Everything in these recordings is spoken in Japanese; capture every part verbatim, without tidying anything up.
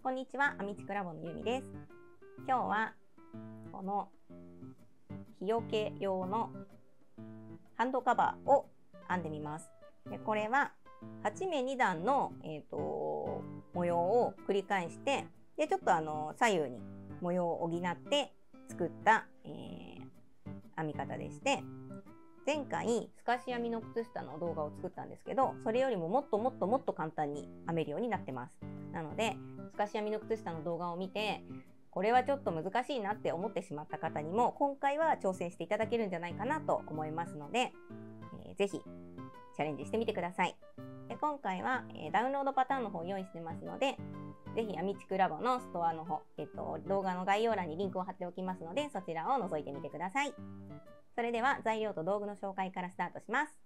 こんにちは、アミチクラボのゆみです。今日はこの日よけ用のハンドカバーを編んでみます。でこれははちめいにだんの、えーと、模様を繰り返して、でちょっとあの左右に模様を補って作った、えー、編み方でして、前回透かし編みの靴下の動画を作ったんですけど、それよりももっともっともっと簡単に編めるようになってます。なので透かし編みの靴下の動画を見て、これはちょっと難しいなって思ってしまった方にも今回は挑戦していただけるんじゃないかなと思いますので、えー、ぜひチャレンジしてみてください。で今回は、えー、ダウンロードパターンの方を用意してますので、ぜひアミチクラボのストアの方、えっと、動画の概要欄にリンクを貼っておきますので、そちらを覗いてみてください。それでは材料と道具の紹介からスタートします。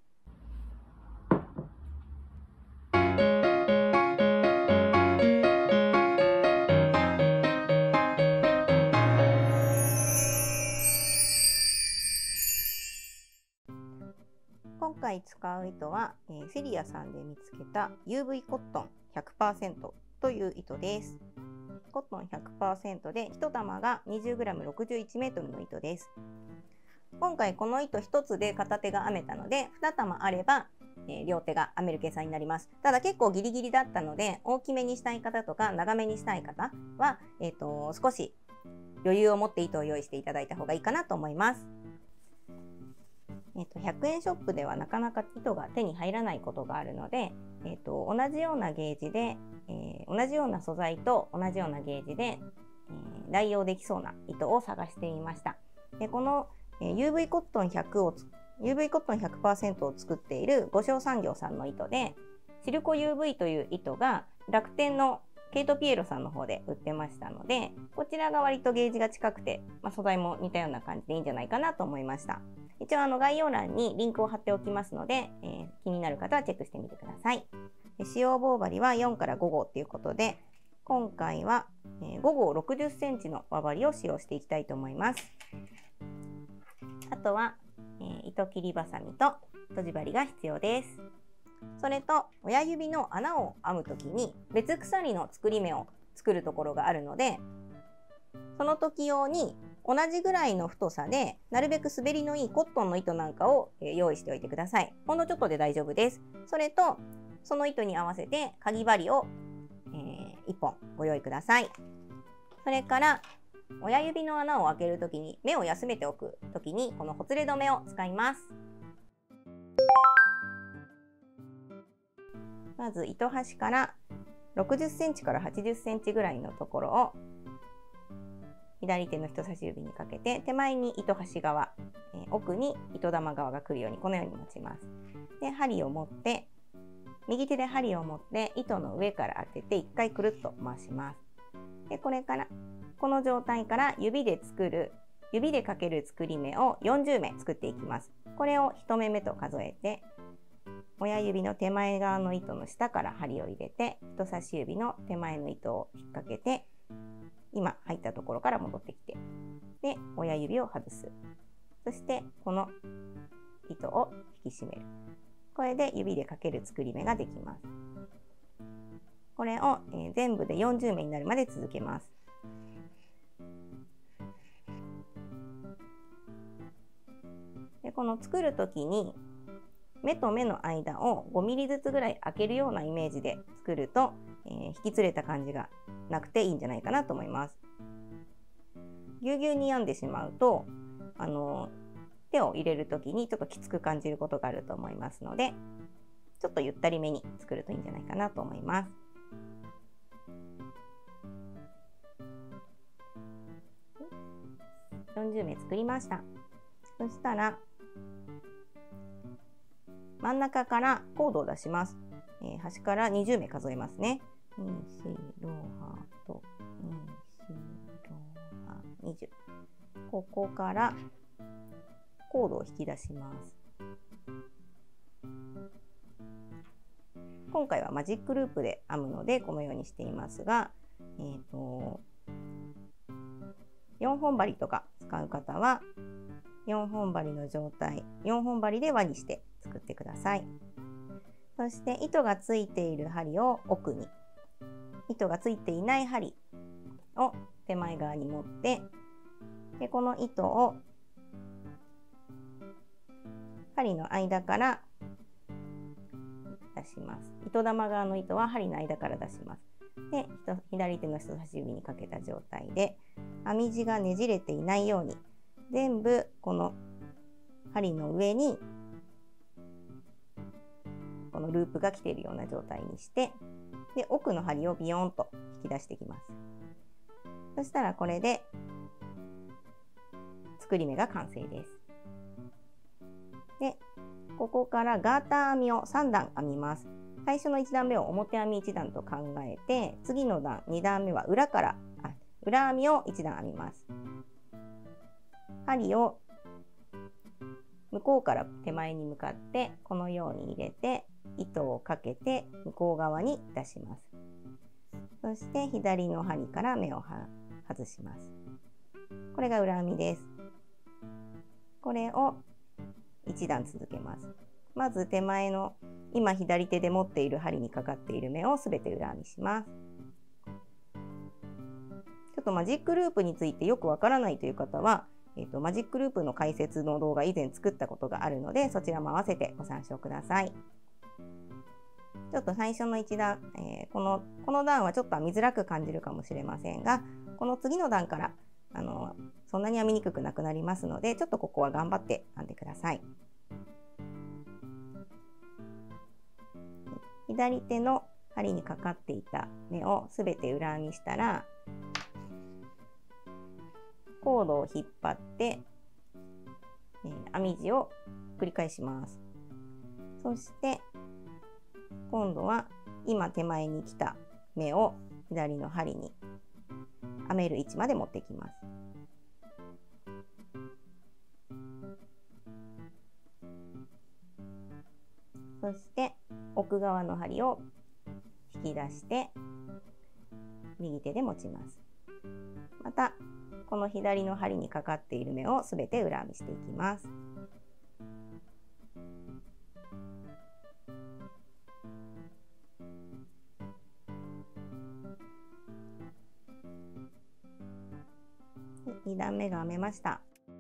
今回使う糸は、えー、セリアさんで見つけた ユーブイ コットン ひゃくパーセント という糸です。コットン ひゃくパーセント でいち玉が にじゅうグラムろくじゅういちメートルの糸です。今回この糸ひとつで片手が編めたので、に玉あれば、えー、両手が編める計算になります。ただ結構ギリギリだったので、大きめにしたい方とか長めにしたい方は、えーと、少し余裕を持って糸を用意していただいた方がいいかなと思います。えーと、ひゃくえんショップではなかなか糸が手に入らないことがあるので、えーと、同じようなゲージで、えー、同じような素材と同じようなゲージで、えー、代用できそうな糸を探してみました。でこのユーブイ コットンひゃくを ユーブイ コットン ひゃくパーセント を作っている五商産業さんの糸で、シルコ ユーブイ という糸が楽天のケイトピエロさんの方で売ってましたので、こちらが割とゲージが近くて、まあ、素材も似たような感じでいいんじゃないかなと思いました。一応あの概要欄にリンクを貼っておきますので、えー、気になる方はチェックしてみてください。使用棒針はよんからごごうということで、今回はごごうろくじゅっセンチの輪針を使用していきたいと思います。あとは、えー、糸切りばさみととじ針が必要です。それと親指の穴を編むときに別鎖の作り目を作るところがあるので、その時用に同じぐらいの太さでなるべく滑りのいいコットンの糸なんかを用意しておいてください。ほんのちょっとで大丈夫です。それとその糸に合わせてかぎ針を、えー、いっぽんご用意ください。それから親指の穴を開けるときに目を休めておくときにこのほつれ止めを使います。まず糸端からろくじゅっセンチからはちじゅっセンチぐらいのところを左手の人差し指にかけて、手前に糸端側、えー、奥に糸玉側が来るようにこのように持ちます。で針を持って右手で針を持って糸の上から当てていっかいくるっと回します。でこれからこの状態から指で作る指でかける作り目をよんじゅうめ作っていきます。これをいちめめと数えて、親指の手前側の糸の下から針を入れて、人差し指の手前の糸を引っ掛けて、今入ったところから戻ってきて、で親指を外す。そしてこの糸を引き締める。これで指でかける作り目ができます。これを、えー、全部でよんじゅうめになるまで続けます。でこの作る時に目と目の間をごミリずつぐらい開けるようなイメージで作ると、えー、引きつれた感じがなくていいんじゃないかなと思います。ぎゅうぎゅうに編んでしまうとあの手を入れる時にちょっときつく感じることがあると思いますので、ちょっとゆったりめに作るといいんじゃないかなと思います。よんじゅうめ作りました。そしたら真ん中からコードを出します。えー、端からにじゅうめ数えますね。に、し、ろ、はと、に、し、ろ、は、にじゅう。ここからコードを引き出します。今回はマジックループで編むのでこのようにしていますが、えーと、よんほん針とか使う方はよんほん針の状態、よんほん針で輪にして作ってください。そして糸がついている針を奥に、 糸がついていない針を手前側に持って、でこの糸を針の間から出します。糸玉側の糸は針の間から出します。で、左手の人差し指にかけた状態で、編み地がねじれていないように全部この針の上にこのループが来ているような状態にして、で奥の針をビヨーンと引き出していきます。そしたらこれで作り目が完成です。でここからガーター編みをさん段編みます。最初のいち段目を表編みいち段と考えて、次の段に段目は裏からあ裏編みをいち段編みます。針を向こうから手前に向かってこのように入れて、糸をかけて向こう側に出します。そして左の針から目を外します。これが裏編みです。これをいち段続けます。まず手前の今左手で持っている針にかかっている目をすべて裏編みします。ちょっとマジックループについてよくわからないという方は、えーと、マジックループの解説の動画以前作ったことがあるので、そちらも合わせてご参照ください。ちょっと最初のいち段、えー、この、この段はちょっと編みづらく感じるかもしれませんが、この次の段からあのそんなに編みにくくなくなりますので、ちょっとここは頑張って編んでください。左手の針にかかっていた目をすべて裏編みしたら、コードを引っ張って、えー、編み地を繰り返します。そして今度は今手前に来た目を左の針に編める位置まで持ってきます。そして奥側の針を引き出して右手で持ちます。またこの左の針にかかっている目をすべて裏編みしていきます。に段目が編めました。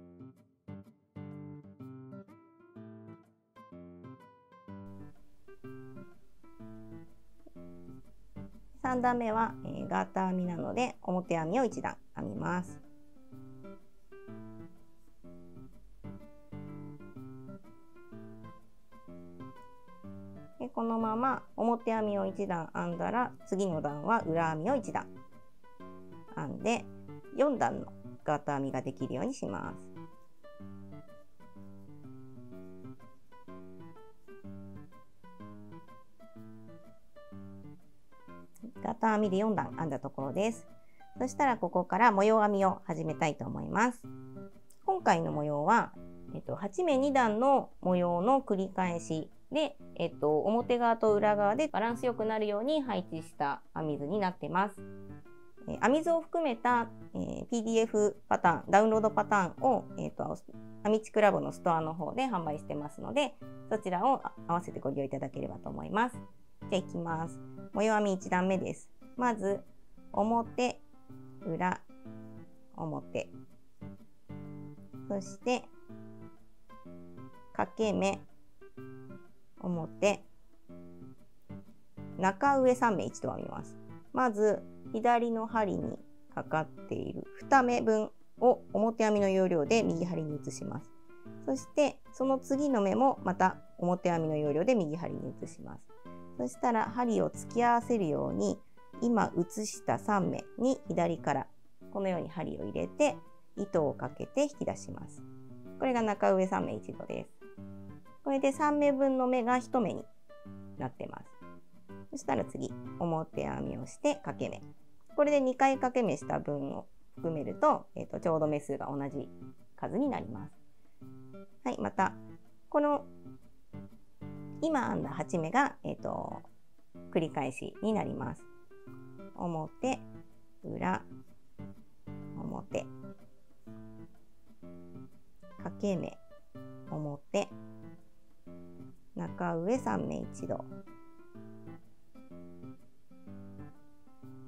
さん段目は、えー、ガーター編みなので表編みをいち段編みます。でこのまま表編みをいち段編んだら、次の段は裏編みをいち段編んでよん段のガーター編みができるようにします。ガーター編みでよん段編んだところです。そしたらここから模様編みを始めたいと思います。今回の模様は、えっと、はち目に段の模様の繰り返しで、えっと、表側と裏側でバランスよくなるように配置した編み図になっています。えー、編み図を含めた、えー、ピーディーエフ パターン、ダウンロードパターンを、えーと、編みちくラボのストアの方で販売してますので、そちらを合わせてご利用いただければと思います。じゃあいきます。模様編みいち段目です。まず表、裏、表、そして掛け目、表、中上さん目一度編みます。まず左の針にかかっているに目分を表編みの要領で右針に移します。そしてその次の目もまた表編みの要領で右針に移します。そしたら針を突き合わせるように今移したさん目に左からこのように針を入れて糸をかけて引き出します。これが中上さん目一度です。これでさん目分の目がいち目になってます。そしたら次表編みをして掛け目、これでにかい掛け目した分を含めると、えーと、ちょうど目数が同じ数になります。はい、またこの今編んだはち目が、えーと、繰り返しになります。表、裏、表、掛け目、表、中上さん目一度、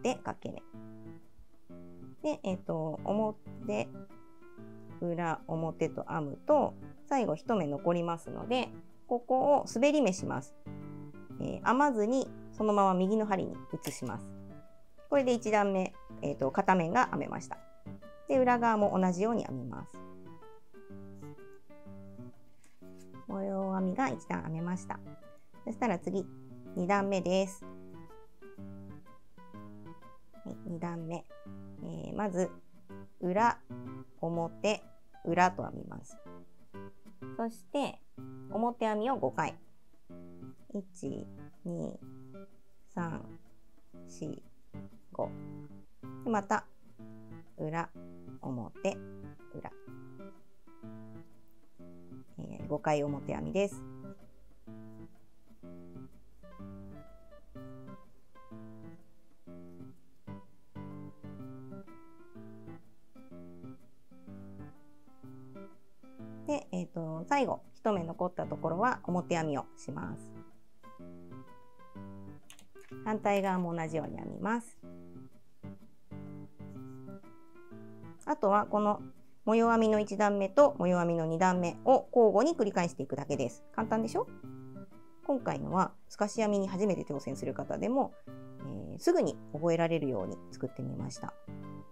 表かけ目で、えっと、表裏表と編むと最後一目残りますので、ここを滑り目します。えー、編まずにそのまま右の針に移します。これでいち段目、えーと、片面が編めました。で、裏側も同じように編みます。模様編みがいち段編めました。そしたら次に段目です。はい、に段目、えー、まず裏表裏と編みます。そして表編みをごかい、いち、に、さん、し、ごで、また裏表裏、えー、ごかい表編みです。で、えーと、最後一目残ったところは表編みをします。反対側も同じように編みます。あとはこの模様編みのいち段目と模様編みのに段目を交互に繰り返していくだけです。簡単でしょ？今回のは透かし編みに初めて挑戦する方でも、えー、すぐに覚えられるように作ってみました。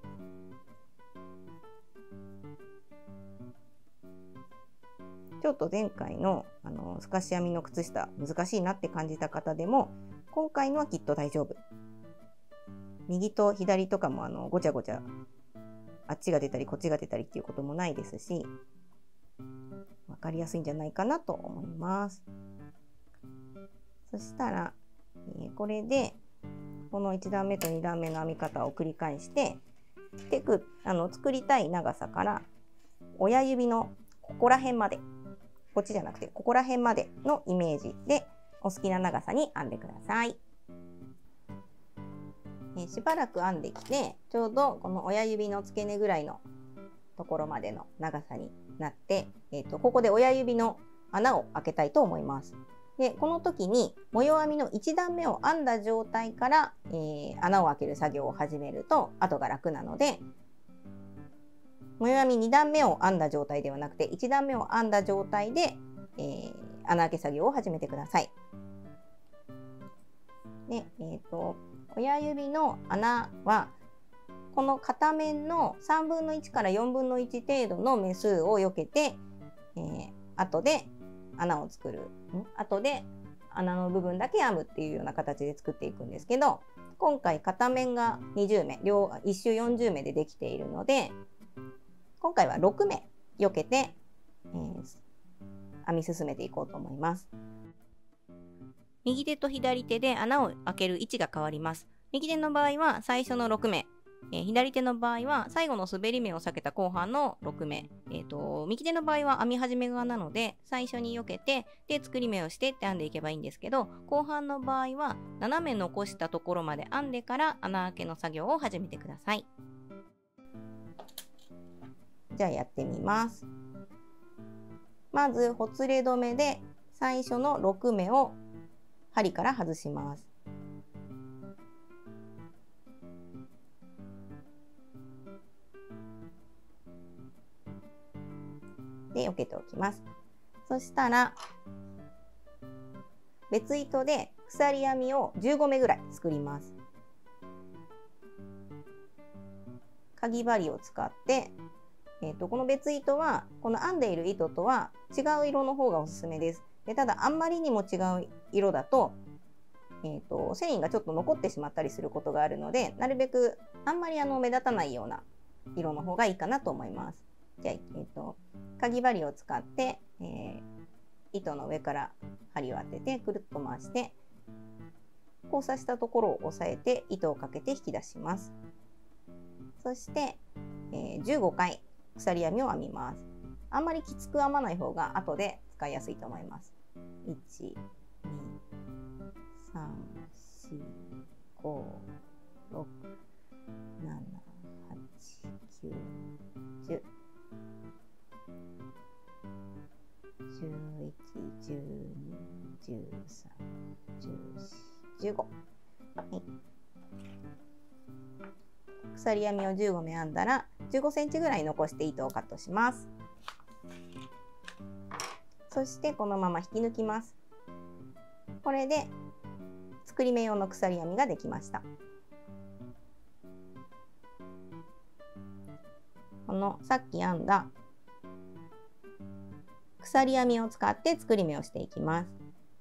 ちょっと前回のあの透かし編みの靴下難しいなって感じた方でも今回のはきっと大丈夫。右と左とかもあのごちゃごちゃあっちが出たりこっちが出たりっていうこともないですし、分かりやすいんじゃないかなと思います。そしたら、えー、これでこのいち段目とに段目の編み方を繰り返してテクあの作りたい長さから親指のここら辺まで、こっちじゃなくてここら辺までのイメージでお好きな長さに編んでください。えー、しばらく編んできてちょうどこの親指の付け根ぐらいのところまでの長さになって、えーと、ここで親指の穴を開けたいと思います。で、この時に模様編みのいち段目を編んだ状態から、えー、穴を開ける作業を始めると後が楽なので、模様編みに段目を編んだ状態ではなくていち段目を編んだ状態で、えー、穴開け作業を始めてください。で、えーと、親指の穴はこの片面のさんぶんのいちからよんぶんのいち程度の目数をよけて、えー、後で穴を作る、後で穴の部分だけ編むっていうような形で作っていくんですけど、今回片面がにじゅう目、両いっ周よんじゅう目でできているので、今回はろく目よけて、えー、編み進めていこうと思います。右手と左手で穴を開ける位置が変わります。右手の場合は最初のろく目、えー、左手の場合は最後の滑り目を避けた後半のろく目、えーと、右手の場合は編み始め側なので最初に避けてで作り目をしてって編んでいけばいいんですけど、後半の場合は斜め残したところまで編んでから穴開けの作業を始めてください。じゃあやってみます。まずほつれ止めで最初のろく目を針から外します。で、避けておきます。そしたら別糸で鎖編みをじゅうご目ぐらい作ります。かぎ針を使って、えーと、この別糸はこの編んでいる糸とは違う色の方がおすすめです。でただあんまりにも違う色だと、えーと、繊維がちょっと残ってしまったりすることがあるので、なるべくあんまりあの目立たないような色の方がいいかなと思います。じゃあ、えーと、かぎ針を使って、えー、糸の上から針を当ててくるっと回して交差したところを押さえて糸をかけて引き出します。そして、えー、じゅうごかい鎖編みを編みます。あんまりきつく編まない方が後で使いやすいと思います。いち、に、さん、し、ご、ろく、なな、はち、きゅう、じゅう、じゅういち、じゅうに、じゅうさん、じゅうよん、じゅうご、はい、 鎖編みをじゅうごめ編んだらじゅうごセンチぐらい残して糸をカットします。そしてこのまま引き抜きます。これで作り目用の鎖編みができました。このさっき編んだ鎖編みを使って作り目をしていきます。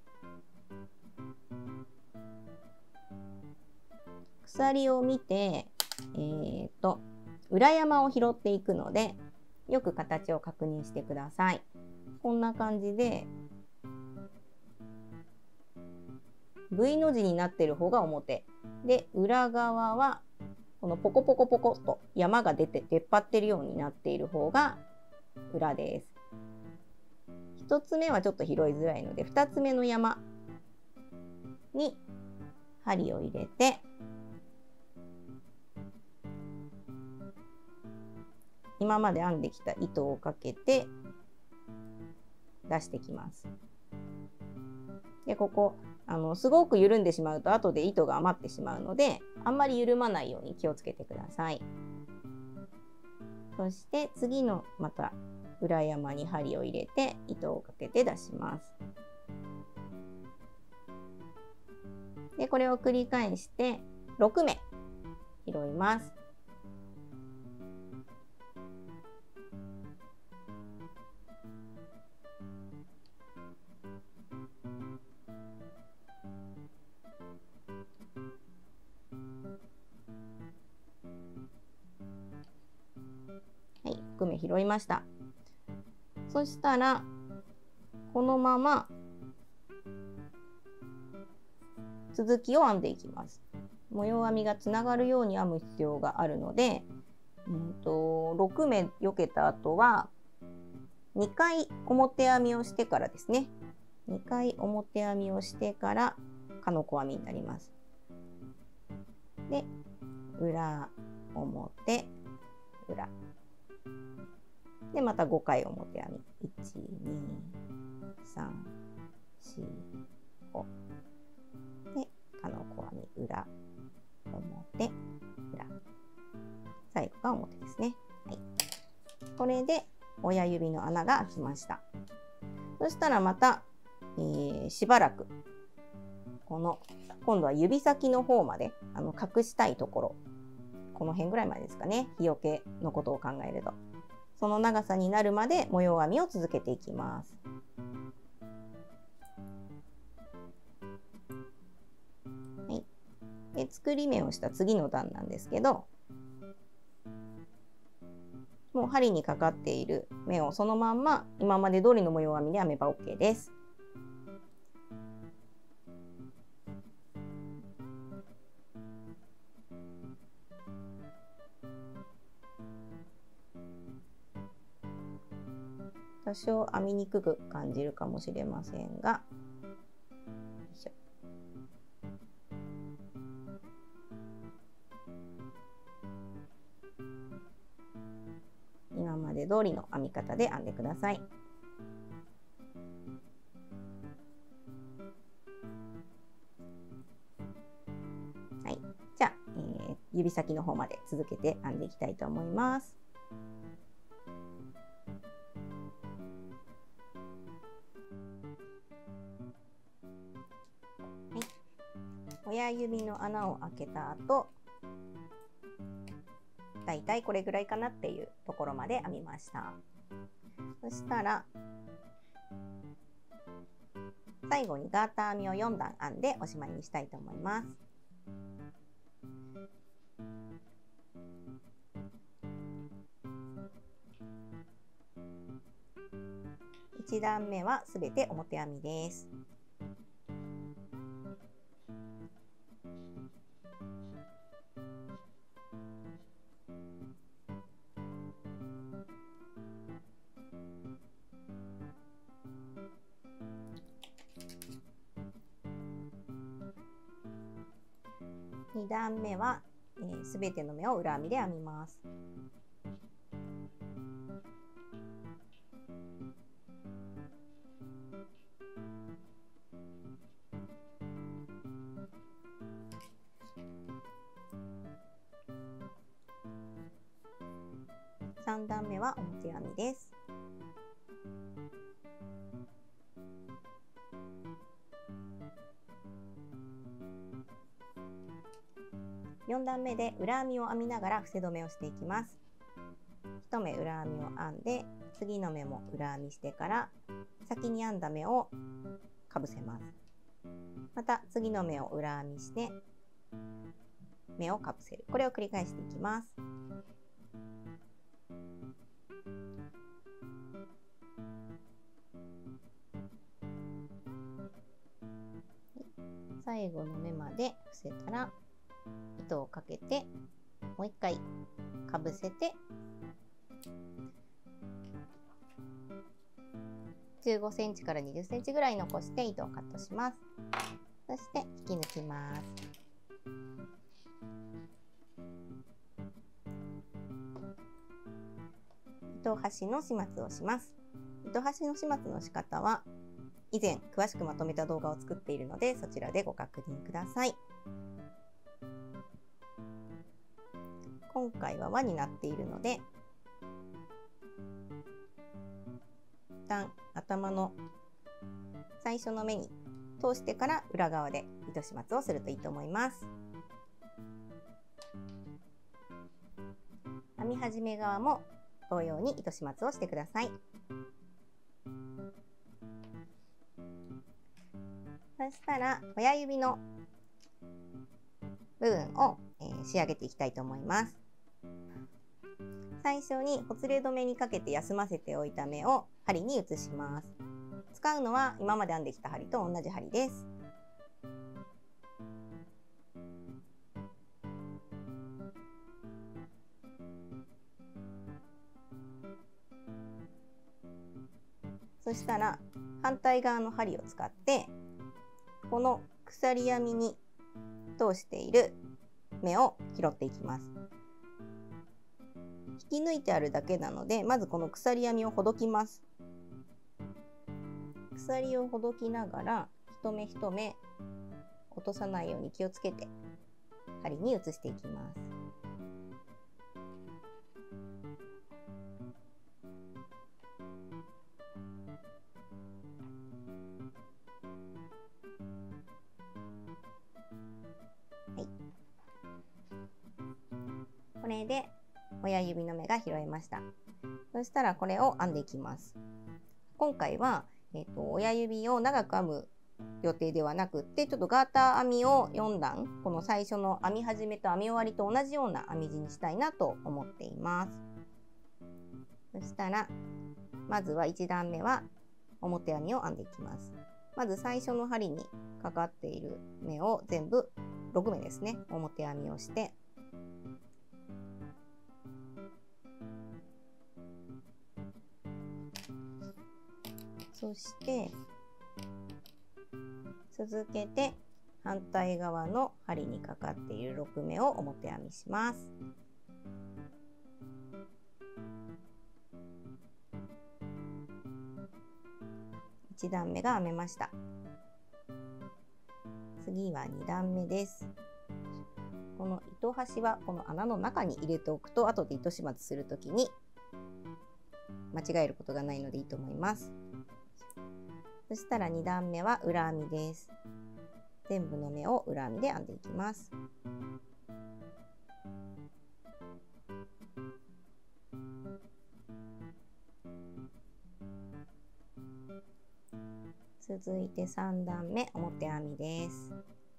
鎖を見て、えーと、裏山を拾っていくので、よく形を確認してください。こんな感じで、V の字になっている方が表。で、裏側は、このポコポコポコっと山が出て出っ張ってるようになっている方が裏です。ひとつめはちょっと拾いづらいので、ふたつめの山に針を入れて、今まで編んできた糸をかけて出してきます。で、ここあのすごく緩んでしまうと後で糸が余ってしまうので、あんまり緩まないように気をつけてください。そして次のまた裏山に針を入れて糸をかけて出します。で、これを繰り返してろくめ拾います。はい、ろくめ拾いました。そしたらこのまま続きを編んでいきます。模様編みがつながるように編む必要があるので、うんとろくめよけた後はにかい表編みをしてからですね。にかい表編みをしてからかのこ編みになります。で、裏表裏でまたごかい表編み、いちにさんしごでかのこ編み裏表裏、最後が表ですね。はい、これで親指の穴が開きました。そしたらまた、えー、しばらくこの今度は指先の方まであの隠したいところ、この辺ぐらいまでですかね、日よけのことを考えるとその長さになるまで模様編みを続けていきます。はい、で作り目をした次の段なんですけど、もう針にかかっている目をそのまんま今まで通りの模様編みで編めば OK です。多少編みにくく感じるかもしれませんが、よいしょ。今まで通りの編み方で編んでください。はい、じゃあ、えー、指先の方まで続けて編んでいきたいと思います。はい、親指の穴を開けた後、だいたいこれぐらいかなっていうところまで編みました。そしたら最後にガーター編みをよんだん編んでおしまいにしたいと思います。いちだんめはすべて表編みです。にだんめはすべ、えー、ての目を裏編みで編みます。 段目は表編みです。よん段目で裏編みを編みながら伏せ止めをしていきます。いち目裏編みを編んで、次の目も裏編みしてから先に編んだ目をかぶせます。また次の目を裏編みして目をかぶせる。これを繰り返していきます。最後の目まで伏せたら糸をかけてもう一回かぶせてじゅうごセンチからにじゅっセンチぐらい残して糸をカットします。そして引き抜きます。糸端の始末をします。糸端の始末の仕方は以前詳しくまとめた動画を作っているので、そちらでご確認ください。今回は輪になっているので、一旦頭の最初の目に通してから裏側で糸始末をするといいと思います。編み始め側も同様に糸始末をしてください。そしたら親指の部分を、えー、仕上げていきたいと思います。最初にほつれ止めにかけて休ませておいた目を針に移します。使うのは今まで編んできた針と同じ針です。そしたら反対側の針を使ってこの鎖編みに通している目を拾っていきます。引き抜いてあるだけなので、まずこの鎖編みをほどきます。鎖をほどきながら一目一目落とさないように気をつけて針に移していきます。はい、これで親指の目が拾えました。そしたらこれを編んでいきます。今回は、えーと、親指を長く編む予定ではなくって、ちょっとガーター編みをよん段、この最初の編み始めと編み終わりと同じような編み地にしたいなと思っています。そしたらまずはいち段目は表編みを編んでいきます。まず最初の針にかかっている目を全部ろく目ですね、表編みをして、そして続けて反対側の針にかかっているろく目を表編みします。いち段目が編めました。次はに段目です。この糸端はこの穴の中に入れておくと、後で糸始末するときに間違えることがないのでいいと思います。そしたらに段目は裏編みです。全部の目を裏編みで編んでいきます。続いてさん段目表編みです。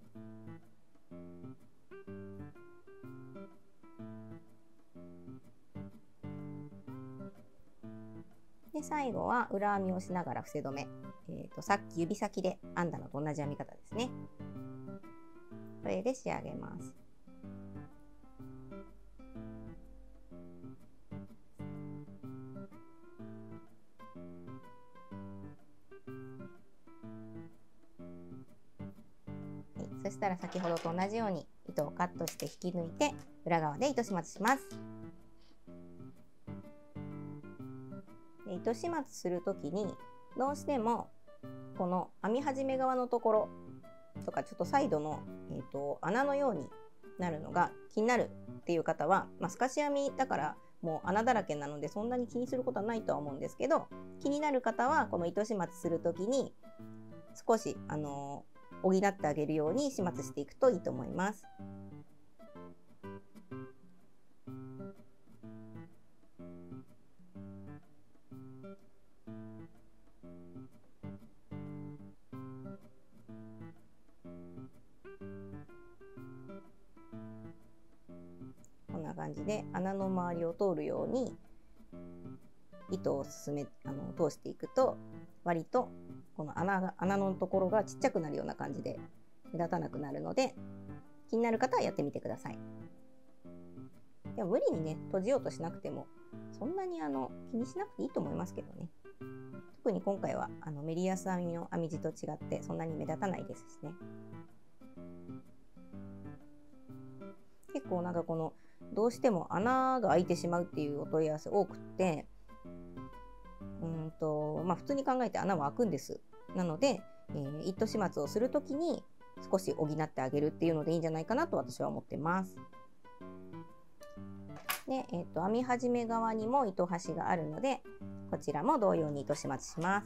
で最後は裏編みをしながら伏せ止め、えーと、さっき指先で編んだのと同じ編み方ですね。これで仕上げます。はい、そしたら先ほどと同じように糸をカットして引き抜いて裏側で糸始末します。糸始末するときにどうしてもこの編み始め側のところとかちょっとサイドの、えーと、穴のようになるのが気になるっていう方は、まあ、透かし編みだからもう穴だらけなのでそんなに気にすることはないとは思うんですけど、気になる方はこの糸始末する時に少しあの補ってあげるように始末していくといいと思います。こんな感じで穴の周りを通るように糸を進めあの通していくと、割とこの穴が穴のところがちっちゃくなるような感じで目立たなくなるので、気になる方はやってみてください。でも無理にね閉じようとしなくてもそんなにあの気にしなくていいと思いますけどね。特に今回はあのメリヤス編みの編み地と違ってそんなに目立たないですしね。結構なんかこのどうしても穴が開いてしまうっていうお問い合わせ多くって、うんとまあ普通に考えて穴は開くんです。なので、えー、糸始末をするときに少し補ってあげるっていうのでいいんじゃないかなと私は思ってます。で、えー、と編み始め側にも糸端があるので、こちらも同様に糸始末します。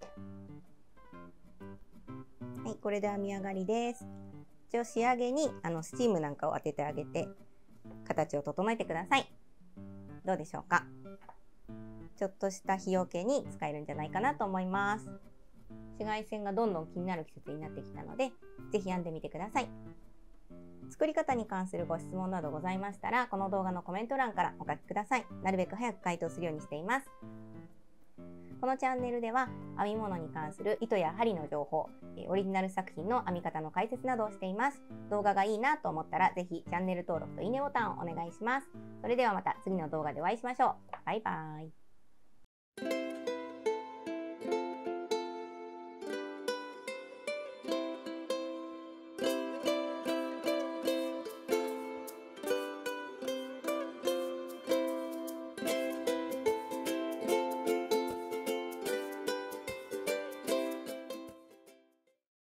はい、これで編み上がりです。一応仕上げにあのスチームなんかを当ててあげて形を整えてください。どうでしょうか。ちょっとした日よけに使えるんじゃないかなと思います。紫外線がどんどん気になる季節になってきたので、ぜひ編んでみてください。作り方に関するご質問などございましたら、この動画のコメント欄からお書きください。なるべく早く回答するようにしています。このチャンネルでは編み物に関する糸や針の情報、オリジナル作品の編み方の解説などをしています。動画がいいなと思ったら、ぜひチャンネル登録といいねボタンをお願いします。それではまた次の動画でお会いしましょう。バイバーイ。